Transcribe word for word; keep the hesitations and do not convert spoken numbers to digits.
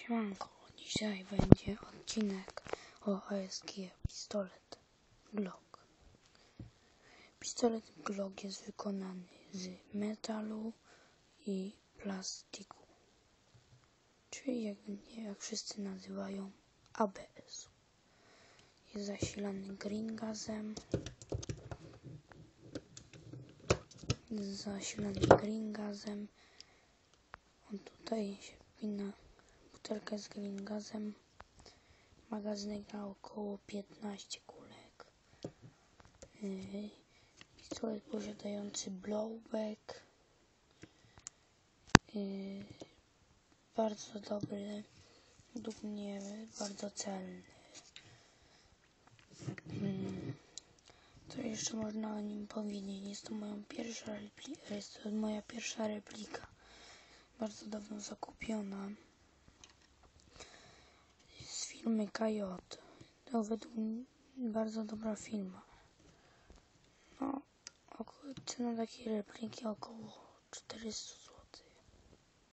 Siemanko, dzisiaj będzie odcinek o A S G pistolet Glock. Pistolet Glock jest wykonany z metalu i plastiku, czyli jak, jak wszyscy nazywają A B S. Jest zasilany green gazem. Jest zasilany green gazem. On tutaj się wpina butelkę z green gazem. Magazynek na około piętnaście kulek. Yy, pistolet posiadający blowback. Yy, bardzo dobry, według mnie bardzo celny. Yy, co jeszcze można o nim powiedzieć? Jest to moja pierwsza replika. Jest to moja pierwsza replika. Bardzo dawno zakupiona. Z firmy K J. To według mnie bardzo dobra firma. No, cena takiej repliki około czterysta